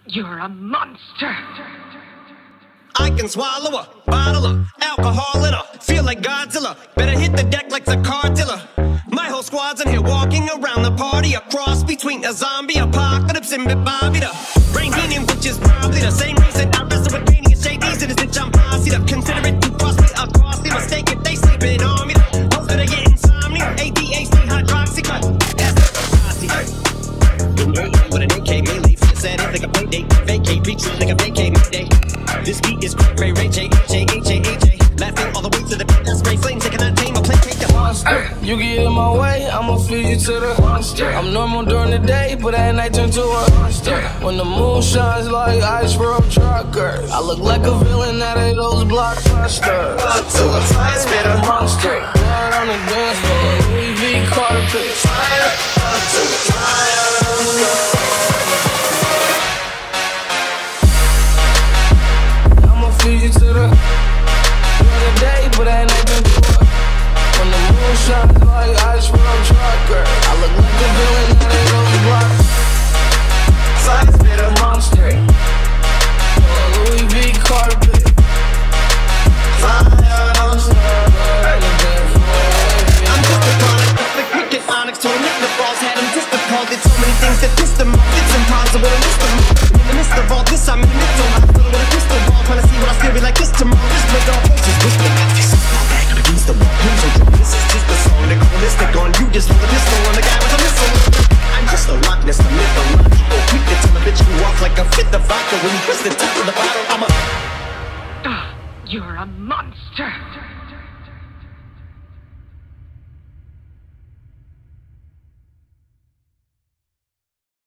You're a monster. I can swallow a bottle of alcohol in her. Feel like Godzilla. Better hit the deck like the car dealer. My whole squad's in here walking around the party. A cross between a zombie apocalypse and Bobby. The Brainium, which is probably the same reason I wrestle with Brainy and Shades. And it's I'm posse up. Consider it to cross me a costly mistake if they sleeping on me. Hope that I get insomnia. ADHD, hydroxy. That's the posse. With an AK melee. Said it like a play date. Vacate, retreat like a vacate Mayday. This beat is great, Ray, J, H, H, H, H. Laughing all the way to the beat. That's spray flames. They cannot tame or placate the monster. You get in my way, I'ma feed you to the monster. I'm normal during the day, but at night turn to a monster. When the moon shines like ice road truckers, I look like a villain out of those blockbusters. Up to the fire, spit a monster. Blood on the dance floor, Louis V. carpet. Fire, up to the fire. Feed you to the day, but at night turn to a. When the moon shines like ice road trucker, I look like a villain out of those blocks. Size bit a monster. Louis V. carpet. Fire monster. I'm just a product of the cricket onyx. Told him the balls had him just appalled. Did so many things that pissed him off. It's impossible to list them